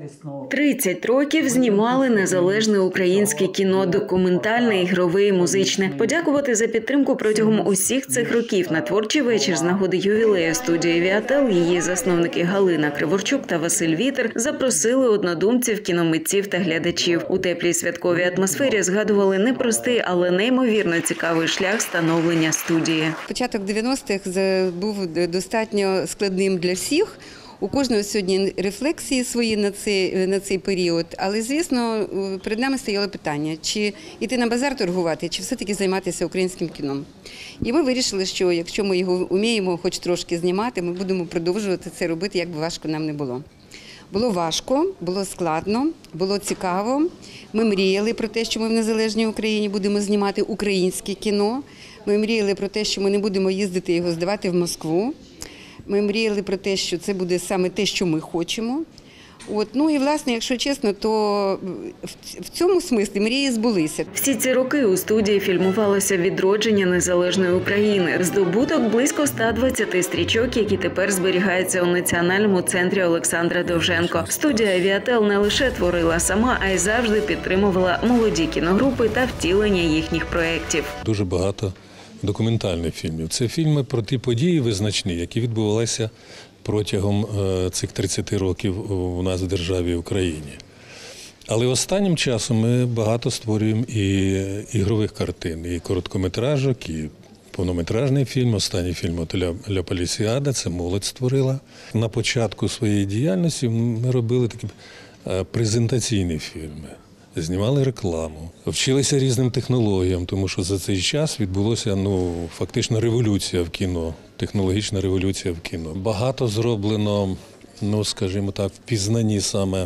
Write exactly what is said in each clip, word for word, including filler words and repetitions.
тридцять років знімали незалежне українське кіно, документальне, ігрове і музичне. Подякувати за підтримку протягом усіх цих років на творчий вечір з нагоди ювілею студії «Віател» її засновники Галина Криворчук та Василь Вітер запросили однодумців, кіномитців та глядачів. У теплій святковій атмосфері згадували непростий, але неймовірно цікавий шлях становлення студії. Початок дев'яностих був достатньо складним для всіх. У кожного сьогодні рефлексії свої на цей, на цей період, але, звісно, перед нами стояло питання, чи йти на базар торгувати, чи все-таки займатися українським кіном. І ми вирішили, що якщо ми його вміємо хоч трошки знімати, ми будемо продовжувати це робити, як би важко нам не було. Було важко, було складно, було цікаво. Ми мріяли про те, що ми в незалежній Україні будемо знімати українське кіно. Ми мріяли про те, що ми не будемо їздити його здавати в Москву. Ми мріяли про те, що це буде саме те, що ми хочемо. От, ну і, власне, якщо чесно, то в цьому смислі мрії збулися. Всі ці роки у студії фільмувалося відродження незалежної України. Здобуток близько ста двадцяти стрічок, які тепер зберігаються у Національному центрі Олександра Довженко. Студія «Віател» не лише творила сама, а й завжди підтримувала молоді кіногрупи та втілення їхніх проєктів. Дуже багато документальних фільмів. Це фільми про ті події визначні, які відбувалися протягом цих тридцяти років у нас в державі Україні. Але останнім часом ми багато створюємо і ігрових картин, і короткометражок, і повнометражний фільм. Останній фільм от «Ля Полісіада» – це молодь створила. На початку своєї діяльності ми робили такі презентаційні фільми. Знімали рекламу, вчилися різним технологіям, тому що за цей час відбулося ну, фактично революція в кіно, технологічна революція в кіно. Багато зроблено, ну, скажімо так, в пізнанні саме,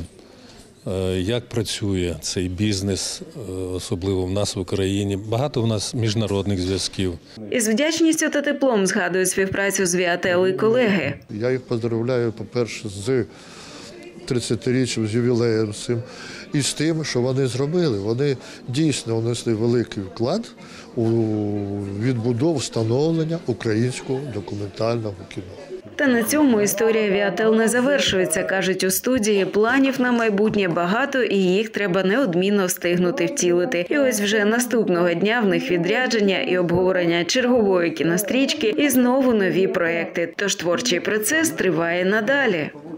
як працює цей бізнес, особливо в нас в Україні. Багато в нас міжнародних зв'язків. Із вдячністю та теплом згадують співпрацю з «Віател» і колеги. Я їх поздравляю, по-перше, з тридцятиріччям, з ювілеєм цим, і з тим, що вони зробили. Вони дійсно внесли великий вклад у відбудову, встановлення українського документального кіно. Та на цьому історія «Віател» не завершується, кажуть у студії. Планів на майбутнє багато і їх треба неодмінно встигнути втілити. І ось вже наступного дня в них відрядження і обговорення чергової кінострічки і знову нові проекти. Тож творчий процес триває надалі.